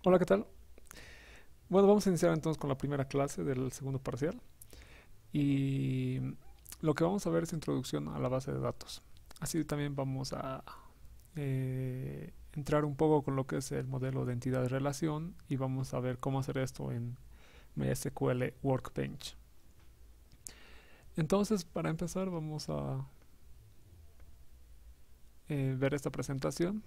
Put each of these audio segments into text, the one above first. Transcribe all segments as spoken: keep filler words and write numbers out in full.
Hola, ¿qué tal? Bueno, vamos a iniciar entonces con la primera clase del segundo parcial y lo que vamos a ver es introducción a la base de datos. Así también vamos a eh, entrar un poco con lo que es el modelo de entidad de relación y vamos a ver cómo hacer esto en MySQL Workbench. Entonces, para empezar, vamos a eh, ver esta presentación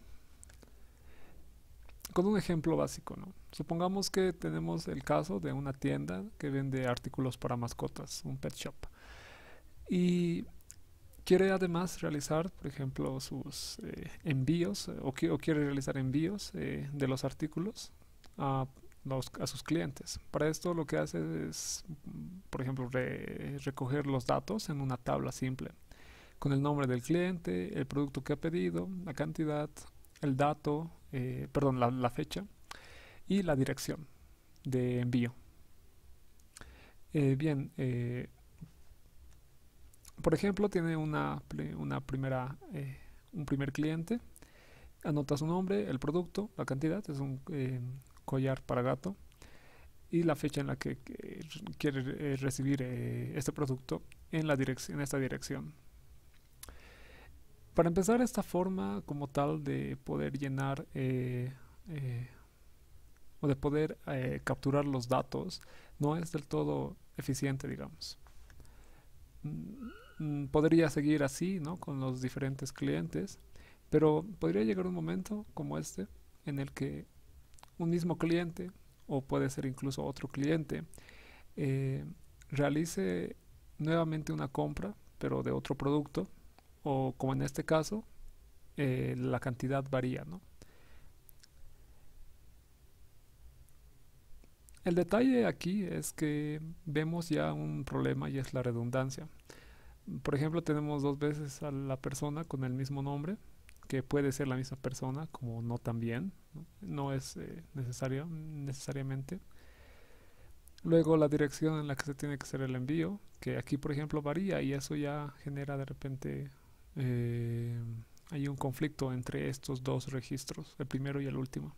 con un ejemplo básico, ¿no? Supongamos que tenemos el caso de una tienda que vende artículos para mascotas, un pet shop. Y quiere además realizar, por ejemplo, sus eh, envíos eh, o, qui- o quiere realizar envíos eh, de los artículos a, los- a sus clientes. Para esto lo que hace es, mm, por ejemplo, re- recoger los datos en una tabla simple con el nombre del cliente, el producto que ha pedido, la cantidad, el dato, eh, perdón, la, la fecha y la dirección de envío. Eh, bien, eh, por ejemplo, tiene una, una primera, eh, un primer cliente. Anota su nombre, el producto, la cantidad, es un eh, collar para gato, y la fecha en la que, que quiere eh, recibir eh, este producto en, la dirección, en esta dirección. Para empezar, esta forma como tal de poder llenar eh, eh, o de poder eh, capturar los datos no es del todo eficiente, digamos. Mm, mm, Podría seguir así, ¿no? Con los diferentes clientes, pero podría llegar un momento como este en el que un mismo cliente, o puede ser incluso otro cliente, eh, realice nuevamente una compra, pero de otro producto, o como en este caso, eh, la cantidad varía, ¿no? El detalle aquí es que vemos ya un problema y es la redundancia. Por ejemplo, tenemos dos veces a la persona con el mismo nombre, que puede ser la misma persona, como no también, no, no es eh, necesario necesariamente. Luego la dirección en la que se tiene que hacer el envío, que aquí por ejemplo varía y eso ya genera de repente eh, hay un conflicto entre estos dos registros, el primero y el último.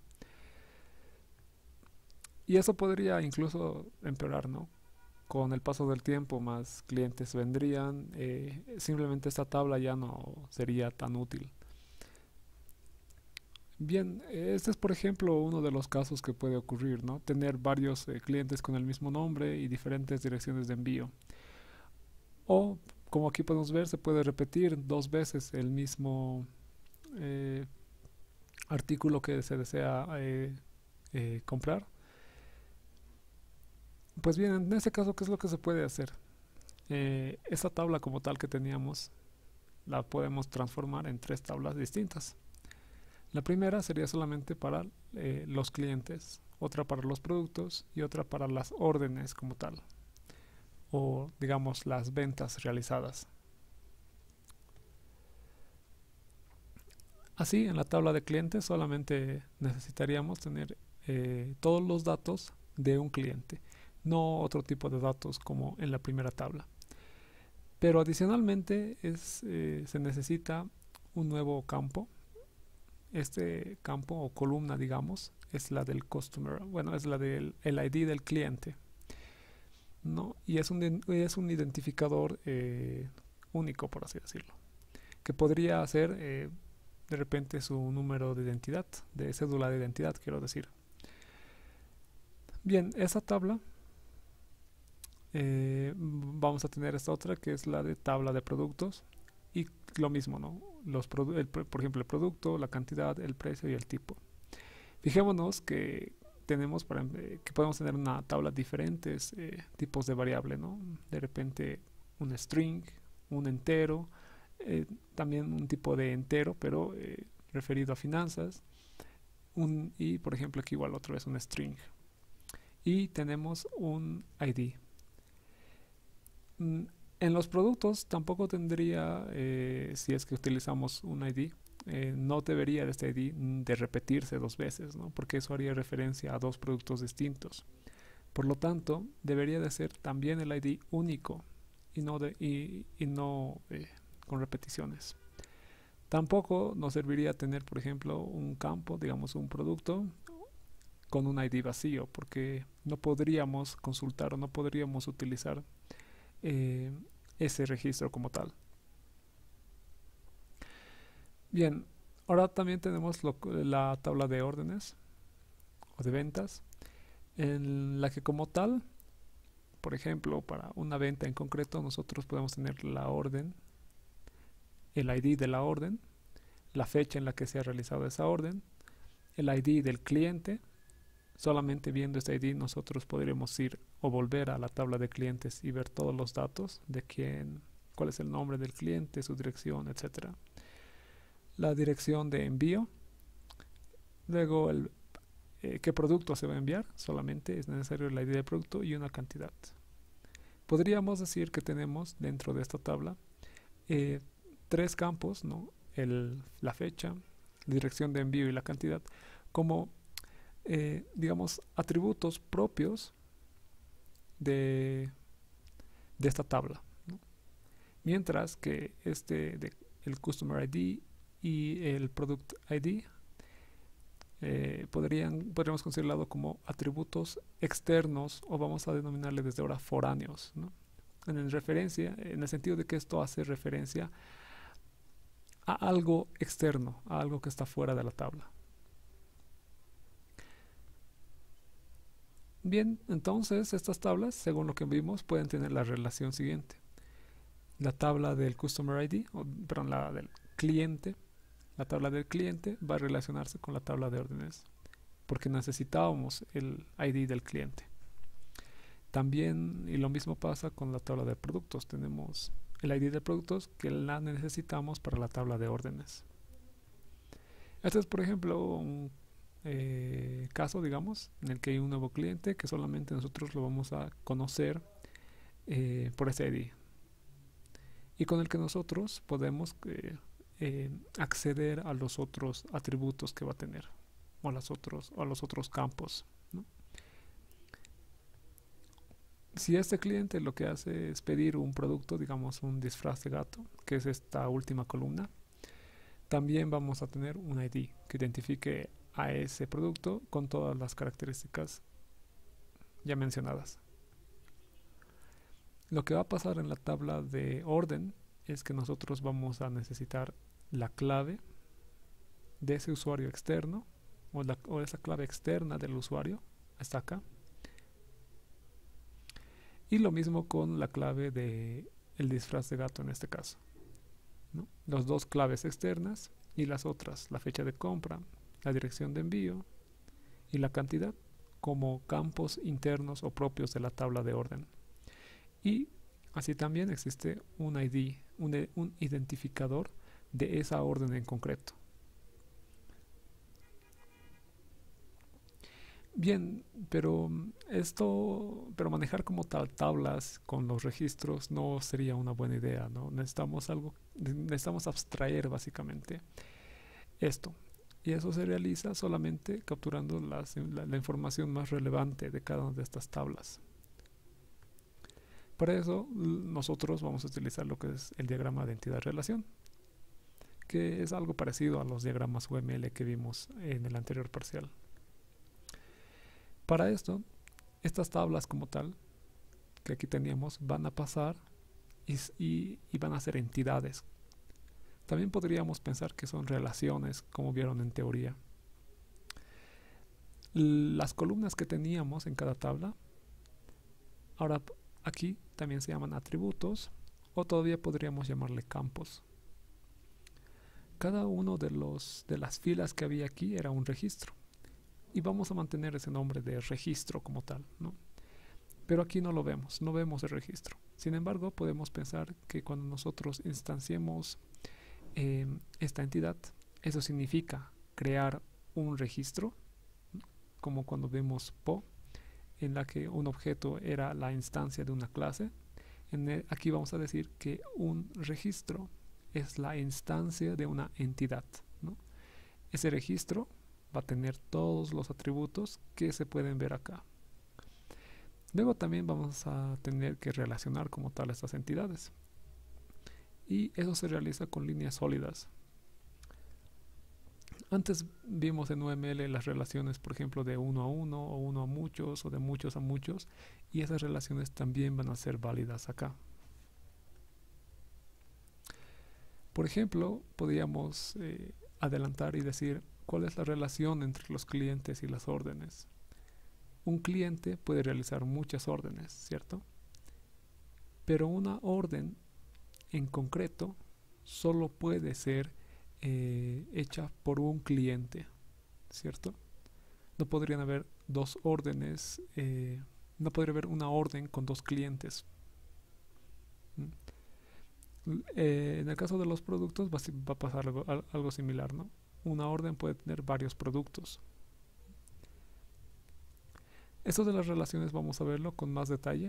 Y eso podría incluso empeorar, ¿no? Con el paso del tiempo más clientes vendrían, eh, simplemente esta tabla ya no sería tan útil. Bien, este es por ejemplo uno de los casos que puede ocurrir, ¿no? Tener varios eh, clientes con el mismo nombre y diferentes direcciones de envío. O, como aquí podemos ver, se puede repetir dos veces el mismo eh, artículo que se desea eh, eh, comprar. Pues bien, en este caso, ¿qué es lo que se puede hacer? Eh, esa tabla como tal que teníamos la podemos transformar en tres tablas distintas. La primera sería solamente para eh, los clientes, otra para los productos y otra para las órdenes como tal, o digamos las ventas realizadas. Así, en la tabla de clientes solamente necesitaríamos tener eh, todos los datos de un cliente, no otro tipo de datos como en la primera tabla. Pero adicionalmente es, eh, se necesita un nuevo campo. Este campo o columna, digamos, es la del customer, bueno, es la del el I D del cliente, ¿no? Y es un, es un identificador eh, único, por así decirlo, que podría ser eh, de repente su número de identidad, de cédula de identidad, quiero decir. Bien, esa tabla, eh, vamos a tener esta otra que es la de tabla de productos y lo mismo, ¿no? Los el, por ejemplo, el producto, la cantidad, el precio y el tipo. Fijémonos que tenemos para, eh, que podemos tener una tabla de diferentes eh, tipos de variable, ¿no? De repente un string, un entero, eh, también un tipo de entero, pero eh, referido a finanzas, un, y por ejemplo aquí igual otra vez un string. Y tenemos un I D. Mm, En los productos tampoco tendría, eh, si es que utilizamos un I D, eh, no debería de este I D de repetirse dos veces, ¿no? Porque eso haría referencia a dos productos distintos. Por lo tanto, debería de ser también el I D único y no, de, y, y no eh, con repeticiones. Tampoco nos serviría tener, por ejemplo, un campo, digamos un producto, con un I D vacío, porque no podríamos consultar o no podríamos utilizar eh, ese registro como tal. Bien, ahora también tenemos lo- la tabla de órdenes o de ventas, en la que como tal, por ejemplo, para una venta en concreto, nosotros podemos tener la orden, el I D de la orden, la fecha en la que se ha realizado esa orden, el I D del cliente. Solamente viendo este I D nosotros podremos ir o volver a la tabla de clientes y ver todos los datos de quién, cuál es el nombre del cliente, su dirección, etcétera. La dirección de envío, luego el, eh, qué producto se va a enviar, solamente es necesario el I D del producto y una cantidad. Podríamos decir que tenemos dentro de esta tabla eh, tres campos, ¿no? El, la fecha, la dirección de envío y la cantidad, como eh, digamos atributos propios de, de esta tabla, ¿no? Mientras que este de, el Customer I D y el Product I D eh, podrían, podríamos considerarlo como atributos externos, o vamos a denominarle desde ahora foráneos, ¿no? En referencia, en el sentido de que esto hace referencia a algo externo, a algo que está fuera de la tabla. Bien, entonces estas tablas, según lo que vimos, pueden tener la relación siguiente. La tabla del Customer I D, o, perdón, la del cliente, la tabla del cliente va a relacionarse con la tabla de órdenes, porque necesitábamos el I D del cliente. También, y lo mismo pasa con la tabla de productos, tenemos el I D de productos que la necesitamos para la tabla de órdenes. Este es, por ejemplo, un eh, caso, digamos, en el que hay un nuevo cliente que solamente nosotros lo vamos a conocer eh, por ese I D, y con el que nosotros podemos eh, eh, acceder a los otros atributos que va a tener, o a los otros, o a los otros campos, ¿no? Si este cliente lo que hace es pedir un producto, digamos un disfraz de gato, que es esta última columna, también vamos a tener un I D que identifique a ese producto con todas las características ya mencionadas. Lo que va a pasar en la tabla de orden es que nosotros vamos a necesitar la clave de ese usuario externo, o, la, o esa clave externa del usuario, está acá. Y lo mismo con la clave de el disfraz de gato en este caso, ¿no? Las dos claves externas y las otras, la fecha de compra, la dirección de envío y la cantidad, como campos internos o propios de la tabla de orden. Y así también existe un I D, un, un identificador de esa orden en concreto. Bien, pero esto, pero manejar como tal tablas con los registros no sería una buena idea, ¿no? Necesitamos algo, necesitamos abstraer básicamente esto. Y eso se realiza solamente capturando las, la, la información más relevante de cada una de estas tablas. Para eso nosotros vamos a utilizar lo que es el diagrama de entidad-relación, que es algo parecido a los diagramas U M L que vimos en el anterior parcial. Para esto, estas tablas como tal, que aquí teníamos, van a pasar y, y, y van a ser entidades. También podríamos pensar que son relaciones, como vieron en teoría. Las columnas que teníamos en cada tabla, ahora aquí también se llaman atributos, o todavía podríamos llamarle campos. Cada uno de, los, de las filas que había aquí era un registro, y vamos a mantener ese nombre de registro como tal, ¿no? Pero aquí no lo vemos, no vemos el registro. Sin embargo, podemos pensar que cuando nosotros instanciemos eh, esta entidad, eso significa crear un registro, como cuando vemos P O, en la que un objeto era la instancia de una clase. En el, aquí vamos a decir que un registro es la instancia de una entidad, ¿no? Ese registro va a tener todos los atributos que se pueden ver acá. Luego también vamos a tener que relacionar como tal estas entidades, y eso se realiza con líneas sólidas. Antes vimos en U M L las relaciones, por ejemplo, de uno a uno o uno a muchos o de muchos a muchos, y esas relaciones también van a ser válidas acá. Por ejemplo, podríamos eh, adelantar y decir cuál es la relación entre los clientes y las órdenes. Un cliente puede realizar muchas órdenes, ¿cierto? Pero una orden en concreto solo puede ser eh, hecha por un cliente, ¿cierto? No podrían haber dos órdenes, eh, no podría haber una orden con dos clientes. ¿Mm? Eh, en el caso de los productos va, va a pasar algo, algo similar, ¿no? Una orden puede tener varios productos. Esto de las relaciones vamos a verlo con más detalle.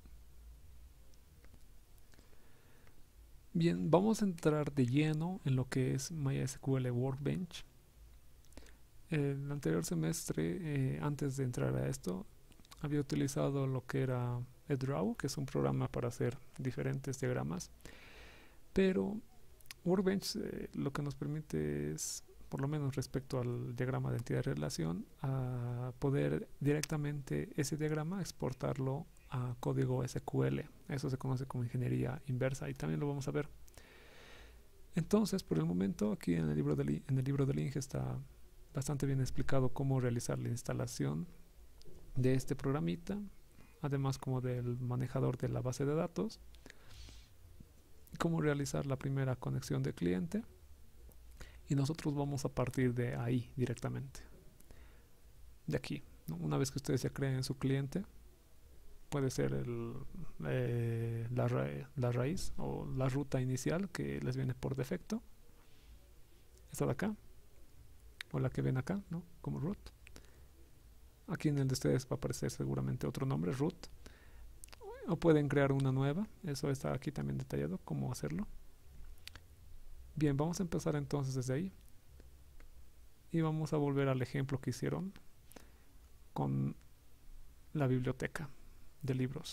Bien, vamos a entrar de lleno en lo que es MySQL Workbench. El anterior semestre, eh, antes de entrar a esto, había utilizado lo que era Draw, que es un programa para hacer diferentes diagramas. Pero Workbench eh, lo que nos permite es, por lo menos respecto al diagrama de entidad de relación, a poder directamente ese diagrama exportarlo a código S Q L. Eso se conoce como ingeniería inversa y también lo vamos a ver. Entonces, por el momento, aquí en el libro de, en el libro del Inge está bastante bien explicado cómo realizar la instalación de este programita, además como del manejador de la base de datos, cómo realizar la primera conexión de cliente, y nosotros vamos a partir de ahí directamente, de aquí, ¿no? Una vez que ustedes ya creen su cliente, puede ser el, eh, la, ra la raíz o la ruta inicial que les viene por defecto, esta de acá, o la que ven acá, ¿no? Como root. Aquí en el de ustedes va a aparecer seguramente otro nombre, root, o pueden crear una nueva. Eso está aquí también detallado, cómo hacerlo. Bien, vamos a empezar entonces desde ahí y vamos a volver al ejemplo que hicieron con la biblioteca de libros.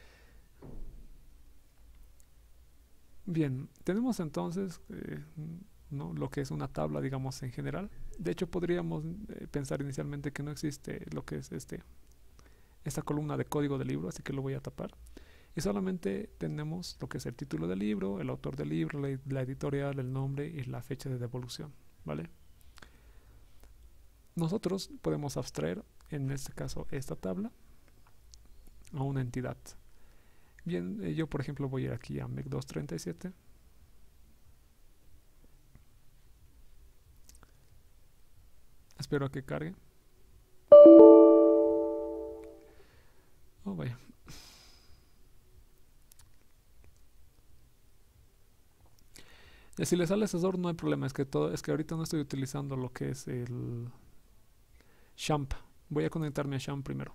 Bien, tenemos entonces eh, ¿no? lo que es una tabla, digamos, en general. De hecho, podríamos eh, pensar inicialmente que no existe lo que es este esta columna de código del libro, así que lo voy a tapar. Y solamente tenemos lo que es el título del libro, el autor del libro, la, la editorial, el nombre y la fecha de devolución, ¿vale? Nosotros podemos abstraer, en este caso, esta tabla a una entidad. Bien, eh, yo por ejemplo voy a ir aquí a M E C doscientos treinta y siete. Espero a que cargue. Oh, vaya. Y si le sale asesor no hay problema, es que todo, es que ahorita no estoy utilizando lo que es el Champ. Voy a conectarme a Champ primero.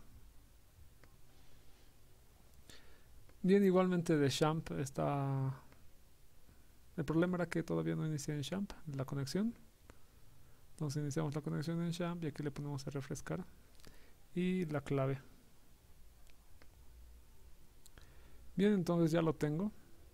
Bien, igualmente de Champ está... El problema era que todavía no inicié en Champ la conexión. Entonces iniciamos la conexión en Champ y aquí le ponemos a refrescar. Y la clave. Bien, entonces ya lo tengo.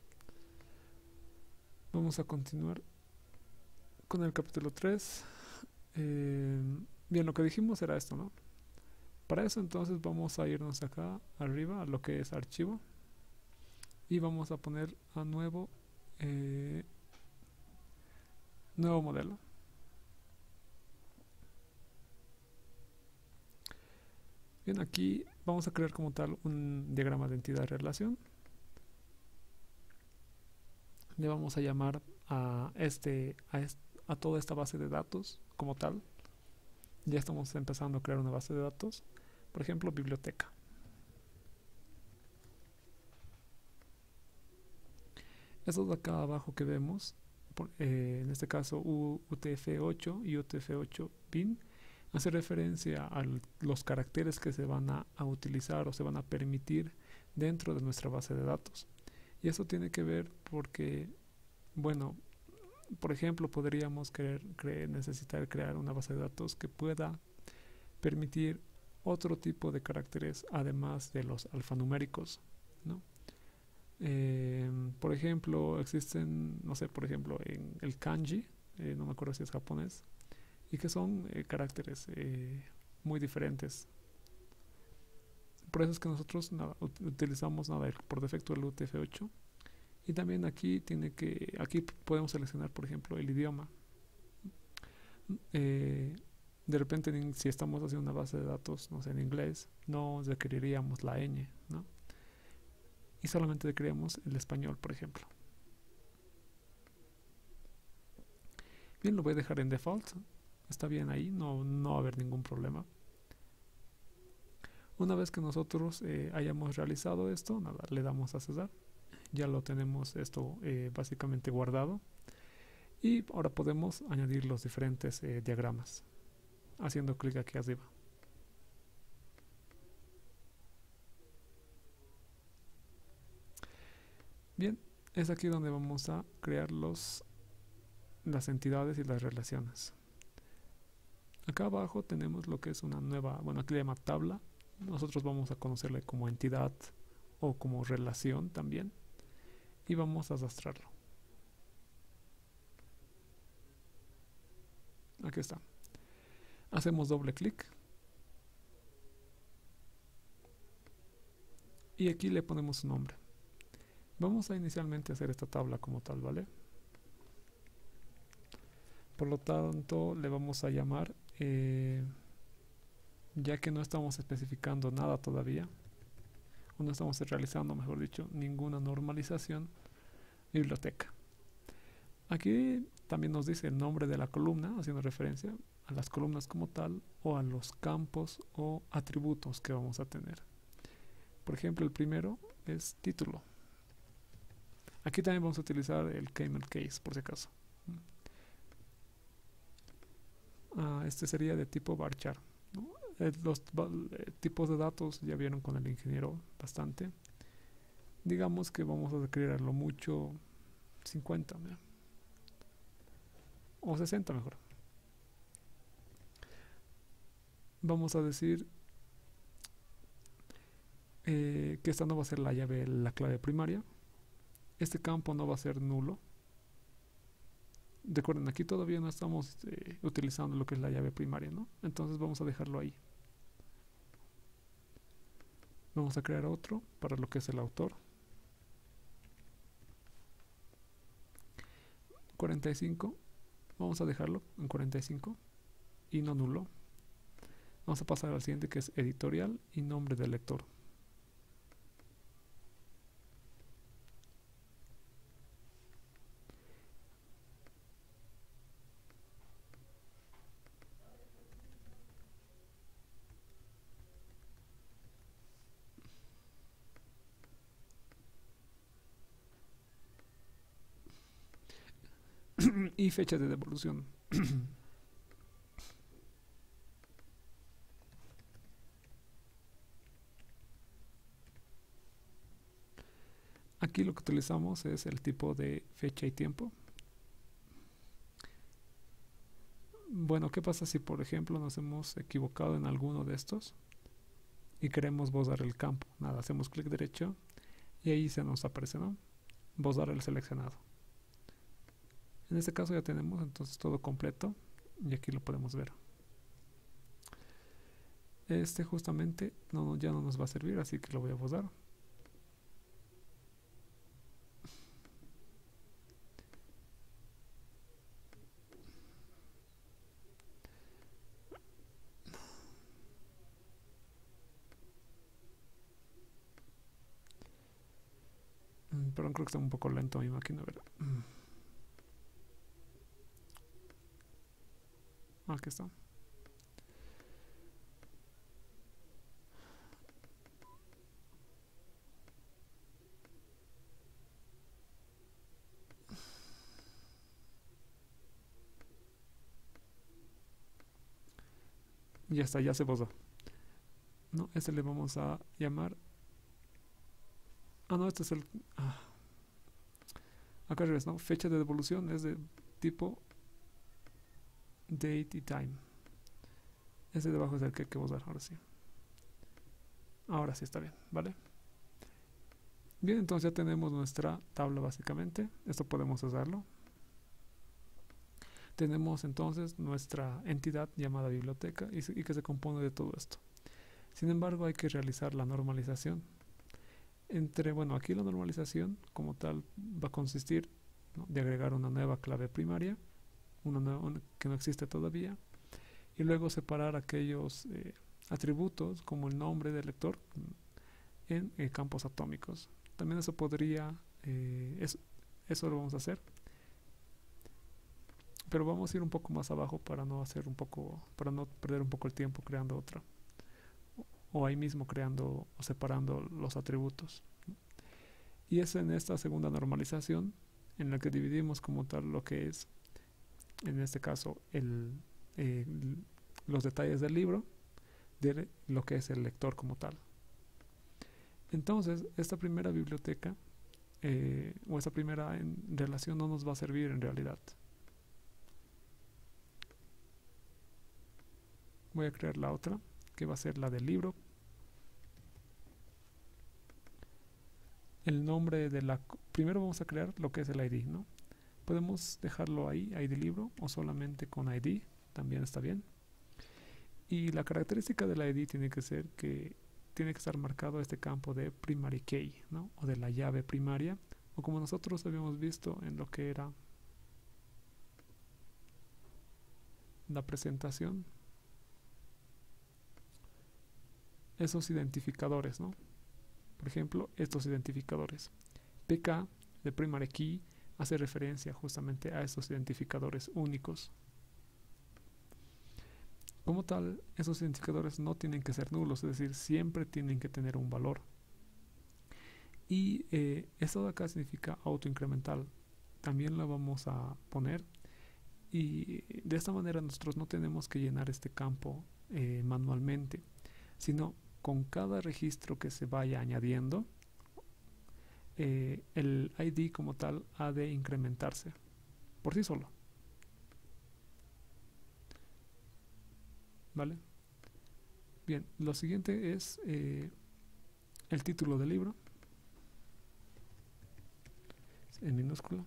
Vamos a continuar con el capítulo tres. Eh, bien, lo que dijimos era esto, ¿no? Para eso entonces vamos a irnos acá arriba a lo que es archivo. Y vamos a poner a nuevo eh, nuevo modelo. Bien, aquí vamos a crear como tal un diagrama de entidad de relación. Le vamos a llamar a este, a este a toda esta base de datos como tal. Ya estamos empezando a crear una base de datos, por ejemplo, biblioteca. Estos de acá abajo que vemos, por, eh, en este caso U T F ocho y U T F ocho bin, hace referencia a los caracteres que se van a, a utilizar o se van a permitir dentro de nuestra base de datos. Y eso tiene que ver porque, bueno, por ejemplo, podríamos querer, creer, necesitar crear una base de datos que pueda permitir otro tipo de caracteres además de los alfanuméricos, ¿no? Eh, por ejemplo, existen, no sé, por ejemplo, en el kanji, eh, no me acuerdo si es japonés, y que son eh, caracteres eh, muy diferentes. Por eso es que nosotros nada, utilizamos nada por defecto el U T F ocho. Y también aquí tiene que aquí podemos seleccionar, por ejemplo, el idioma. Eh, de repente, si estamos haciendo una base de datos, no sé, en inglés, no requeriríamos la ñ, ¿no? Y solamente requeriríamos el español, por ejemplo. Bien, lo voy a dejar en default. Está bien ahí, no, no va a haber ningún problema. Una vez que nosotros eh, hayamos realizado esto, nada, le damos a cesar. Ya lo tenemos esto eh, básicamente guardado. Y ahora podemos añadir los diferentes eh, diagramas haciendo clic aquí arriba. Bien, es aquí donde vamos a crear los, las entidades y las relaciones. Acá abajo tenemos lo que es una nueva, bueno, aquí le llama tabla. Nosotros vamos a conocerle como entidad o como relación también. Y vamos a arrastrarlo. Aquí está. Hacemos doble clic. Y aquí le ponemos su nombre. Vamos a inicialmente hacer esta tabla como tal, ¿vale? Por lo tanto, le vamos a llamar, eh, ya que no estamos especificando nada todavía, o no estamos realizando, mejor dicho, ninguna normalización, biblioteca. Aquí también nos dice el nombre de la columna, haciendo referencia a las columnas como tal, o a los campos o atributos que vamos a tener. Por ejemplo, el primero es título. Aquí también vamos a utilizar el camel case, por si acaso. Ah, este sería de tipo varchar, ¿no? Eh, los eh, tipos de datos ya vieron con el ingeniero bastante. Digamos que vamos a requerir a lo mucho cincuenta, ¿no? O sesenta mejor. Vamos a decir eh, que esta no va a ser la llave, la clave primaria. Este campo no va a ser nulo. Recuerden, aquí todavía no estamos eh, utilizando lo que es la llave primaria, ¿no? Entonces vamos a dejarlo ahí. Vamos a crear otro para lo que es el autor. cuarenta y cinco. Vamos a dejarlo en cuarenta y cinco y no nulo. Vamos a pasar al siguiente, que es editorial y nombre del lector. Y fecha de devolución. Aquí lo que utilizamos es el tipo de fecha y tiempo. Bueno, ¿qué pasa si por ejemplo nos hemos equivocado en alguno de estos y queremos borrar el campo? Nada, hacemos clic derecho y ahí se nos aparece, ¿no? Borrar el seleccionado. En este caso ya tenemos entonces todo completo y aquí lo podemos ver. Este justamente no, ya no nos va a servir, así que lo voy a borrar. Perdón, creo que está un poco lento mi máquina, ¿verdad? Aquí está. Ya está, ya se borró. No, este le vamos a llamar. Ah, no, este es el. Ah. Acá al revés, ¿no? Fecha de devolución es de tipo date y time. Ese de abajo es el que hay que borrar, ahora sí. Ahora sí está bien, ¿vale? Bien, entonces ya tenemos nuestra tabla básicamente. Esto podemos usarlo. tenemos entonces nuestra entidad llamada biblioteca y, y que se compone de todo esto. Sin embargo, hay que realizar la normalización. Entre, bueno, aquí la normalización como tal va a consistir, ¿no?, de agregar una nueva clave primaria, una, nueva, una que no existe todavía, y luego separar aquellos eh, atributos como el nombre del lector en eh, campos atómicos. También eso podría, eh, es, eso lo vamos a hacer, pero vamos a ir un poco más abajo para no hacer un poco, para no perder un poco el tiempo creando otra, o ahí mismo creando o separando los atributos. Y es en esta segunda normalización en la que dividimos como tal lo que es, en este caso, el, eh, los detalles del libro de lo que es el lector como tal. Entonces, esta primera biblioteca eh, o esta primera en relación no nos va a servir en realidad. Voy a crear la otra, que va a ser la del libro. El nombre de la... Primero vamos a crear lo que es el I D, ¿no? Podemos dejarlo ahí, I D libro, o solamente con I D, también está bien. Y la característica del I D tiene que ser que tiene que estar marcado este campo de primary key, ¿no?, o de la llave primaria, o como nosotros habíamos visto en lo que era la presentación, esos identificadores, ¿no? Por ejemplo, estos identificadores. P K de primary key hace referencia justamente a estos identificadores únicos. Como tal, esos identificadores no tienen que ser nulos, es decir, siempre tienen que tener un valor. Y eh, esto de acá significa autoincremental. También lo vamos a poner. Y de esta manera nosotros no tenemos que llenar este campo eh, manualmente, sino con cada registro que se vaya añadiendo, eh, el I D como tal ha de incrementarse por sí solo. ¿Vale? Bien, lo siguiente es eh, el título del libro en minúscula.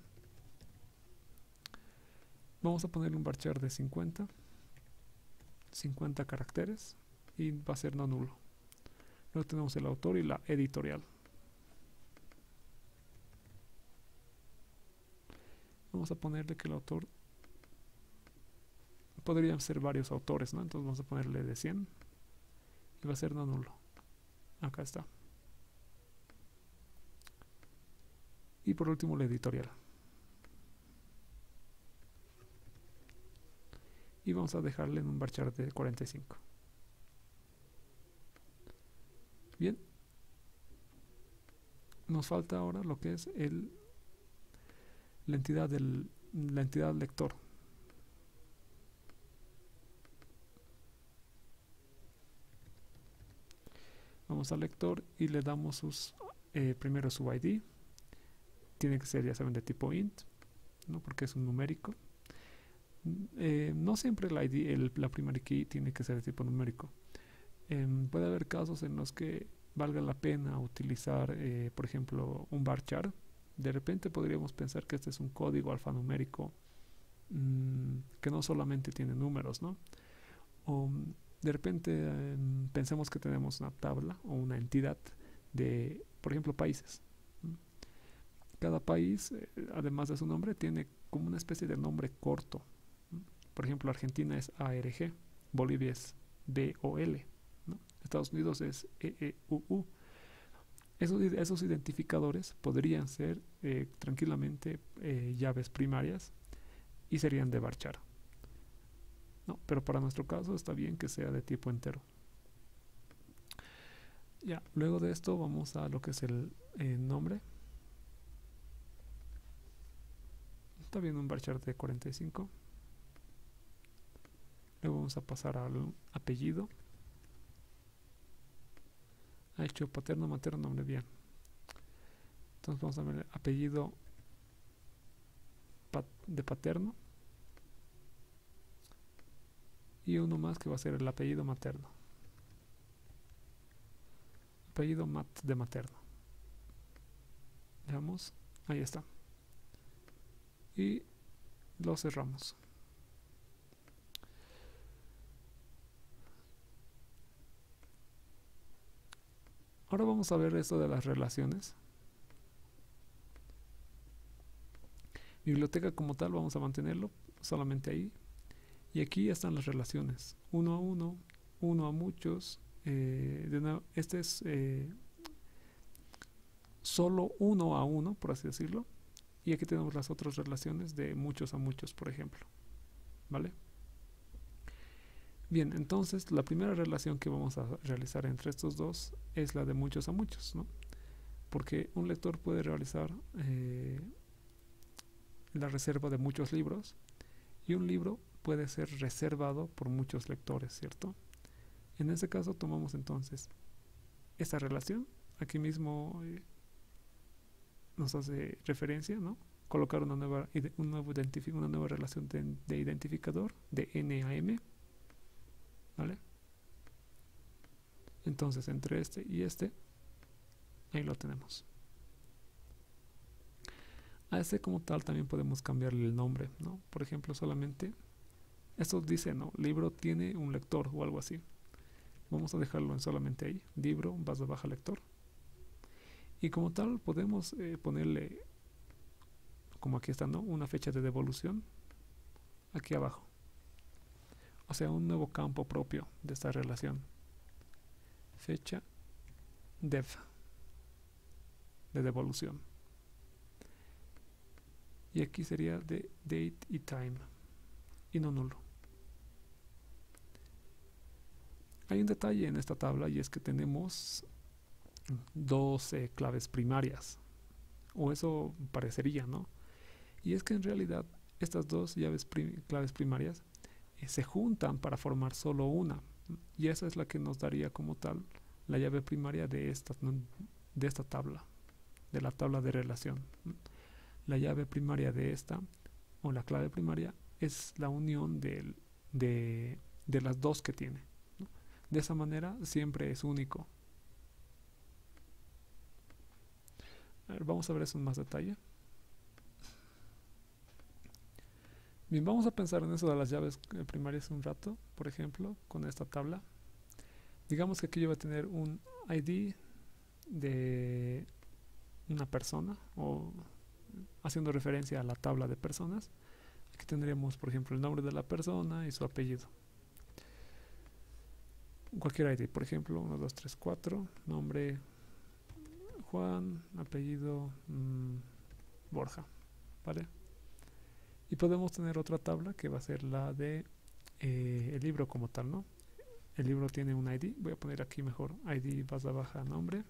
Vamos a ponerle un varchar de cincuenta caracteres y va a ser no nulo. Luego tenemos el autor y la editorial. Vamos a ponerle que el autor, podrían ser varios autores, ¿no? Entonces vamos a ponerle de cien y va a ser no nulo. Acá está. Y por último la editorial. Y vamos a dejarle en un varchar de cuarenta y cinco. Bien. Nos falta ahora lo que es el, la entidad del, la entidad lector. Vamos al lector y le damos sus eh, primero su I D. Tiene que ser, ya saben, de tipo int, ¿no?, porque es un numérico. Eh, no siempre el I D, el, la primary key, tiene que ser de tipo numérico. Eh, puede haber casos en los que valga la pena utilizar, eh, por ejemplo, un varchar. De repente podríamos pensar que este es un código alfanumérico mmm, que no solamente tiene números, ¿no? O de repente eh, pensemos que tenemos una tabla o una entidad de, por ejemplo, países. Cada país, eh, además de su nombre, tiene como una especie de nombre corto. Por ejemplo, Argentina es A R G, Bolivia es B O L, ¿no? Estados Unidos es E E U U. Esos, esos identificadores podrían ser eh, tranquilamente eh, llaves primarias y serían de varchar. No, pero para nuestro caso está bien que sea de tipo entero. Ya, luego de esto vamos a lo que es el eh, nombre. Está bien un varchar de cuarenta y cinco. Luego vamos a pasar al apellido. Ha hecho paterno, materno, nombre, bien. Entonces vamos a ver el apellido pat de paterno. Y uno más que va a ser el apellido materno. Apellido mat de materno. Veamos, ahí está. Y lo cerramos. Ahora vamos a ver esto de las relaciones. Biblioteca como tal vamos a mantenerlo solamente ahí. Y aquí están las relaciones. Uno a uno, uno a muchos. Eh, de nuevo, este es eh, solo uno a uno, por así decirlo. Y aquí tenemos las otras relaciones de muchos a muchos, por ejemplo. ¿Vale? Bien, entonces la primera relación que vamos a realizar entre estos dos es la de muchos a muchos, ¿no? Porque un lector puede realizar eh, la reserva de muchos libros y un libro puede ser reservado por muchos lectores, ¿cierto? En ese caso tomamos entonces esta relación, aquí mismo eh, nos hace referencia, ¿no? Colocar una nueva, un nuevo una nueva relación de, de identificador de N a M, ¿vale? Entonces entre este y este, ahí lo tenemos. A este como tal también podemos cambiarle el nombre, ¿no? Por ejemplo, solamente, esto dice, ¿no? Libro tiene un lector o algo así. Vamos a dejarlo en solamente ahí, libro, barra baja lector. Y como tal podemos eh, ponerle, como aquí está, ¿no? Una fecha de devolución aquí abajo. O sea, un nuevo campo propio de esta relación. Fecha dev de devolución. Y aquí sería de date y time y no nulo. Hay un detalle en esta tabla y es que tenemos dos eh, claves primarias, o eso parecería, ¿no? Y es que en realidad estas dos llaves prim claves primarias eh, se juntan para formar solo una, y esa es la que nos daría como tal la llave primaria de esta, de esta tabla, de la tabla de relación. La llave primaria de esta, o la clave primaria, es la unión de, de, de las dos que tiene, ¿no? De esa manera siempre es único. A ver, vamos a ver eso en más detalle. Bien, vamos a pensar en eso de las llaves primarias un rato. Por ejemplo, con esta tabla, digamos que aquí yo voy a tener un I D de una persona, o haciendo referencia a la tabla de personas. Aquí tendríamos, por ejemplo, el nombre de la persona y su apellido. Cualquier I D, por ejemplo, uno, dos, tres, cuatro, nombre Juan, apellido mmm, Borja, ¿vale? Y podemos tener otra tabla que va a ser la de eh, el libro como tal, ¿no? El libro tiene un I D, voy a poner aquí mejor I D barra baja nombre,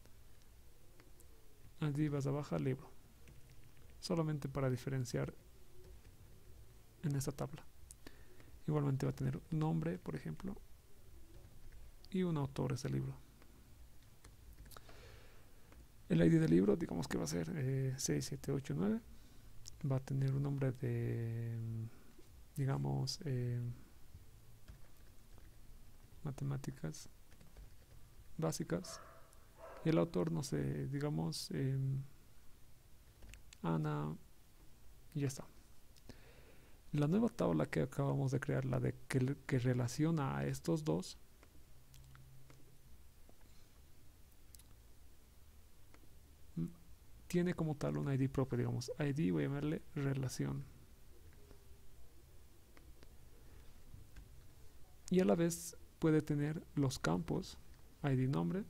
I D barra baja libro, solamente para diferenciar en esta tabla. Igualmente va a tener un nombre, por ejemplo, y un autor es el libro. El I D del libro, digamos que va a ser eh, seis siete ocho nueve. Va a tener un nombre de, digamos, eh, matemáticas básicas. Y el autor, no sé, digamos, eh, Ana, y ya está. La nueva tabla que acabamos de crear, la de que, que relaciona a estos dos, tiene como tal un I D propio, digamos, I D, voy a llamarle relación. Y a la vez puede tener los campos I D nombre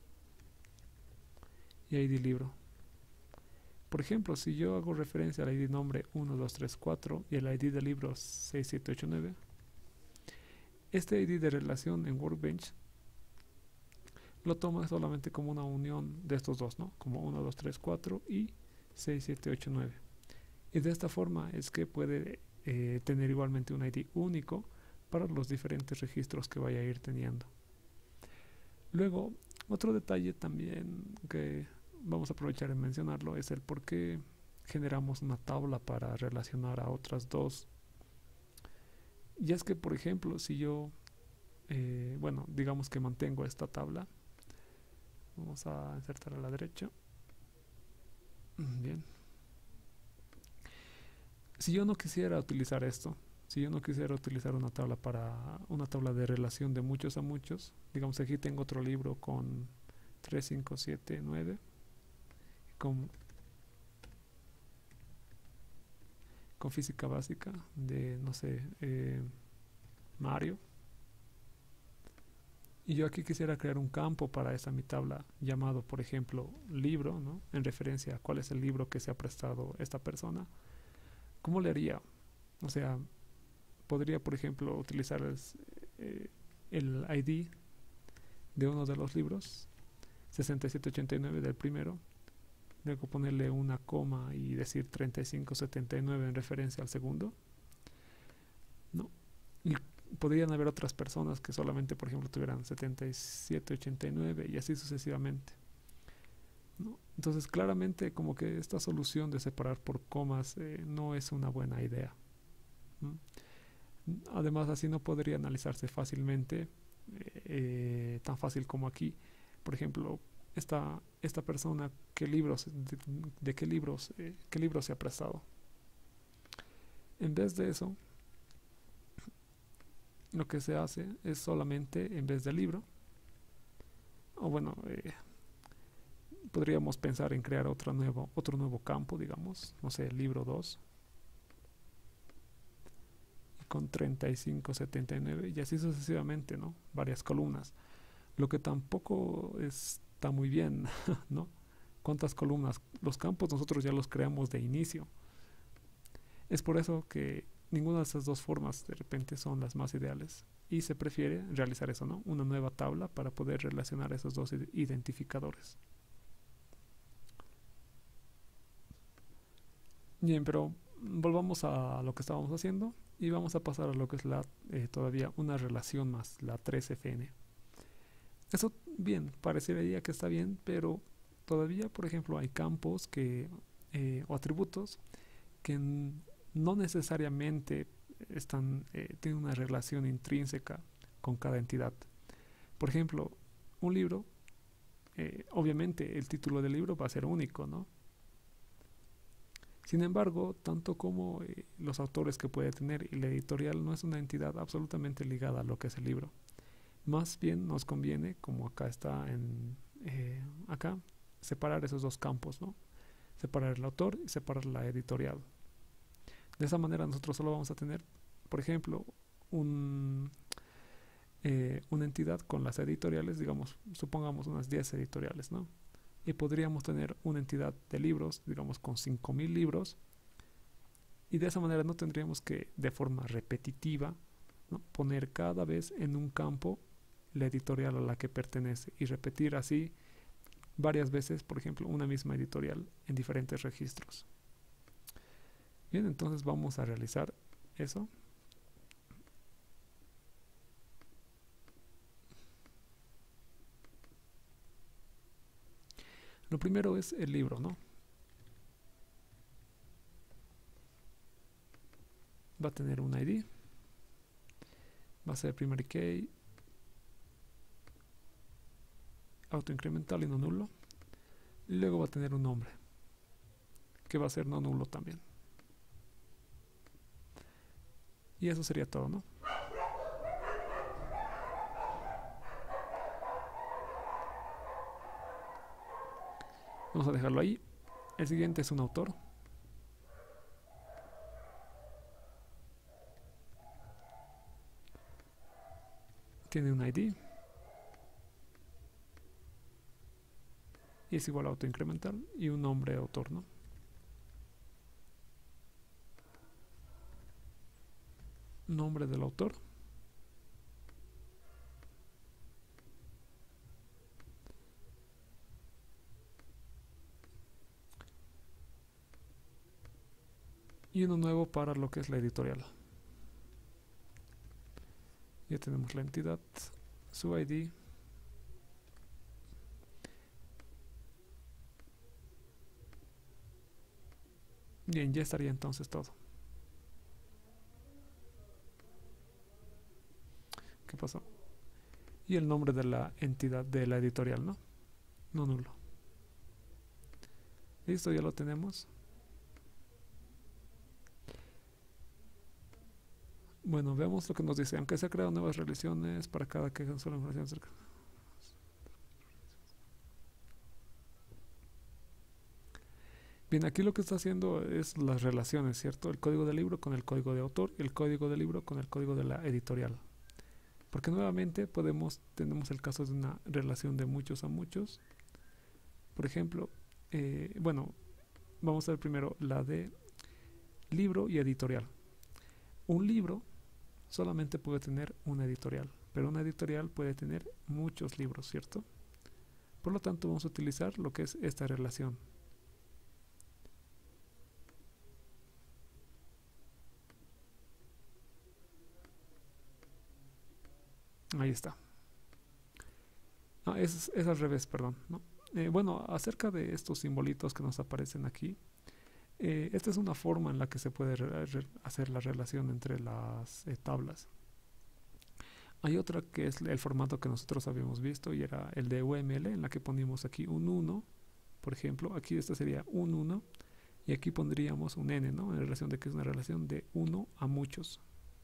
y I D libro. Por ejemplo, si yo hago referencia al I D nombre uno, dos, tres, cuatro y el I D del libro seis, siete, ocho, nueve, este I D de relación en Workbench lo toma solamente como una unión de estos dos, ¿no? Como uno, dos, tres, cuatro y seis, siete, ocho, nueve. Y de esta forma es que puede eh, tener igualmente un I D único para los diferentes registros que vaya a ir teniendo. Luego, otro detalle también que vamos a aprovechar en mencionarlo es el por qué generamos una tabla para relacionar a otras dos. Y es que, por ejemplo, si yo, eh, bueno, digamos que mantengo esta tabla, vamos a insertar a la derecha. Bien. Si yo no quisiera utilizar esto, si yo no quisiera utilizar una tabla para una tabla de relación de muchos a muchos, digamos aquí tengo otro libro con tres cinco siete nueve con, con física básica de, no sé, eh, Mario. Y yo aquí quisiera crear un campo para esta mi tabla llamado, por ejemplo, libro, ¿no? En referencia a cuál es el libro que se ha prestado esta persona. ¿Cómo le haría? O sea, podría, por ejemplo, utilizar el, eh, el I D de uno de los libros, sesenta y siete ochenta y nueve del primero, luego ponerle una coma y decir treinta y cinco setenta y nueve en referencia al segundo, ¿no? Y podrían haber otras personas que solamente, por ejemplo, tuvieran setenta y siete ochenta y nueve y así sucesivamente, ¿no? Entonces, claramente, como que esta solución de separar por comas eh, no es una buena idea, ¿no? Además, así no podría analizarse fácilmente, eh, tan fácil como aquí. Por ejemplo, esta, esta persona, ¿qué libros, de, de qué libros, eh, qué libros se ha prestado? En vez de eso, lo que se hace es solamente, en vez del libro, o bueno, eh, podríamos pensar en crear otro nuevo, otro nuevo campo, digamos, no sé, libro dos, con treinta y cinco setenta y nueve y así sucesivamente, ¿no? Varias columnas. Lo que tampoco está muy bien, ¿no? ¿Cuántas columnas? Los campos nosotros ya los creamos de inicio. Es por eso que ninguna de esas dos formas de repente son las más ideales y se prefiere realizar eso, ¿no? Una nueva tabla para poder relacionar esos dos identificadores. Bien, pero volvamos a lo que estábamos haciendo y vamos a pasar a lo que es la eh, todavía una relación más, la tres F N. Eso bien, parecería que está bien, pero todavía, por ejemplo, hay campos que eh, o atributos que no necesariamente están, eh, tienen una relación intrínseca con cada entidad. Por ejemplo, un libro, eh, obviamente el título del libro va a ser único, ¿no? Sin embargo, tanto como eh, los autores que puede tener y la editorial no es una entidad absolutamente ligada a lo que es el libro. Más bien nos conviene, como acá está en eh, acá, separar esos dos campos, ¿no? Separar el autor y separar la editorial. De esa manera nosotros solo vamos a tener, por ejemplo, un, eh, una entidad con las editoriales, digamos, supongamos unas diez editoriales, ¿no? Y podríamos tener una entidad de libros, digamos, con cinco mil libros, y de esa manera no tendríamos que, de forma repetitiva, ¿no? Poner cada vez en un campo la editorial a la que pertenece y repetir así varias veces, por ejemplo, una misma editorial en diferentes registros. Bien, entonces vamos a realizar eso. Lo primero es el libro, ¿no? Va a tener un I D, va a ser primary key, autoincremental y no nulo, y luego va a tener un nombre, que va a ser no nulo también. Y eso sería todo, ¿no? Vamos a dejarlo ahí. El siguiente es un autor. Tiene un I D. Y es igual a autoincremental y un nombre de autor, ¿no? Nombre del autor. Y uno nuevo para lo que es la editorial. Ya tenemos la entidad, su I D. Bien, ya estaría entonces todo. ¿Qué pasó? Y el nombre de la entidad de la editorial, ¿no? No nulo. Listo, ya lo tenemos. Bueno, veamos lo que nos dice. Aunque se han creado nuevas relaciones para cada queja, solo información acerca. Bien, aquí lo que está haciendo es las relaciones, ¿cierto? El código del libro con el código de autor y el código del libro con el código de la editorial. Porque nuevamente podemos, tenemos el caso de una relación de muchos a muchos. Por ejemplo, eh, bueno, vamos a ver primero la de libro y editorial. Un libro solamente puede tener una editorial, pero una editorial puede tener muchos libros, ¿cierto? Por lo tanto, vamos a utilizar lo que es esta relación. Ahí está. Ah, es, es al revés, perdón, ¿no? Eh, bueno, acerca de estos simbolitos que nos aparecen aquí, eh, esta es una forma en la que se puede re- re- hacer la relación entre las eh, tablas. Hay otra que es el formato que nosotros habíamos visto y era el de U M L, en la que ponemos aquí un uno, por ejemplo. Aquí este sería un uno y aquí pondríamos un n, ¿no? En relación de que es una relación de uno a muchos.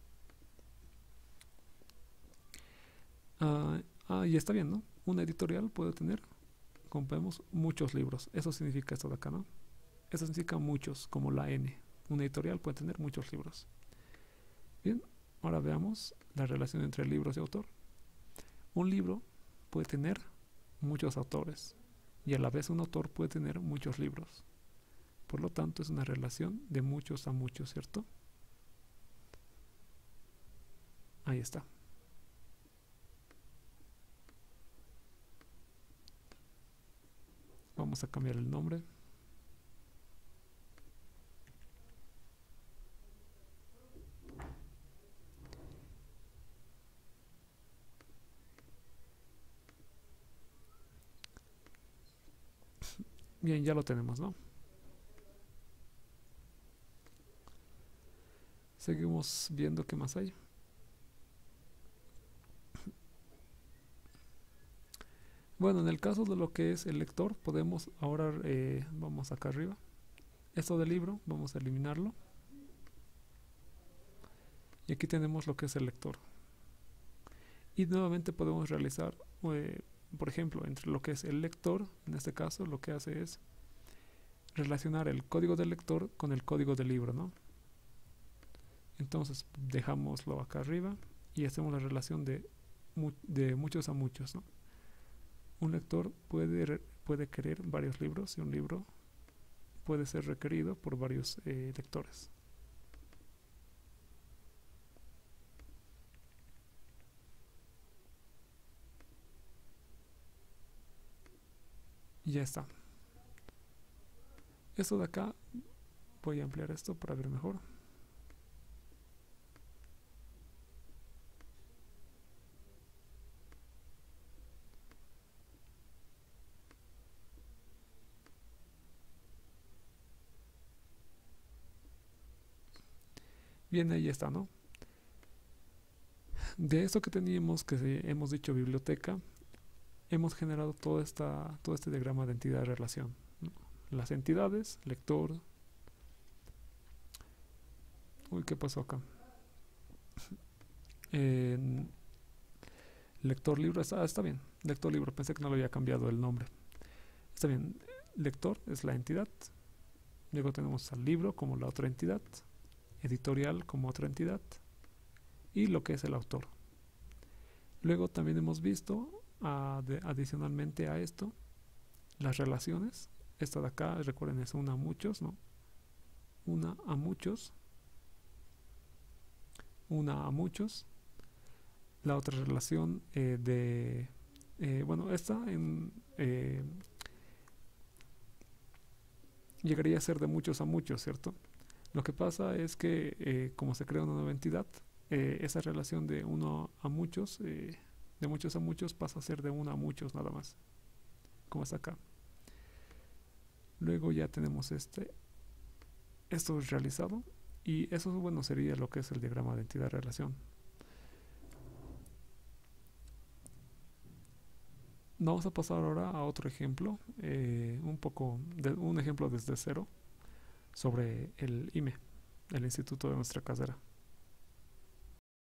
Ah, ah, y está bien, ¿no? Una editorial puede tener, como vemos, muchos libros. Eso significa esto de acá, ¿no? Eso significa muchos, como la N. Una editorial puede tener muchos libros. Bien, ahora veamos la relación entre libros y autor. Un libro puede tener muchos autores y a la vez un autor puede tener muchos libros. Por lo tanto, es una relación de muchos a muchos, ¿cierto? Ahí está. Vamos a cambiar el nombre. Bien, ya lo tenemos, ¿no? Seguimos viendo qué más hay. Bueno, en el caso de lo que es el lector, podemos ahora, eh, vamos acá arriba. Esto del libro, vamos a eliminarlo. Y aquí tenemos lo que es el lector. Y nuevamente podemos realizar, eh, por ejemplo, entre lo que es el lector, en este caso lo que hace es relacionar el código del lector con el código del libro, ¿no? Entonces dejámoslo acá arriba y hacemos la relación de, mu de muchos a muchos, ¿no? Un lector puede, puede querer varios libros y un libro puede ser requerido por varios eh, lectores. Y ya está. Esto de acá, voy a ampliar esto para ver mejor. Bien, ahí está, ¿no? De esto que teníamos, que se- hemos dicho biblioteca, hemos generado toda esta, todo este diagrama de entidad-relación, ¿no? Las entidades, lector. Uy, ¿qué pasó acá? Eh, lector libro, está, está bien. Lector libro, pensé que no le había cambiado el nombre. Está bien. Lector es la entidad. Luego tenemos al libro como la otra entidad. Editorial como otra entidad. Y lo que es el autor. Luego también hemos visto, uh, de, adicionalmente a esto, las relaciones. Esta de acá, recuerden, es una a muchos, ¿no? Una a muchos. Una a muchos. La otra relación eh, de... Eh, bueno, esta en, eh, llegaría a ser de muchos a muchos, ¿cierto? Lo que pasa es que eh, como se crea una nueva entidad, eh, esa relación de uno a muchos, eh, de muchos a muchos, pasa a ser de uno a muchos nada más, como está acá. Luego ya tenemos este, esto es realizado y eso, bueno, sería lo que es el diagrama de entidad-relación. Vamos a pasar ahora a otro ejemplo, eh, un poco, de, un ejemplo desde cero sobre el I M E, el instituto de nuestra carrera.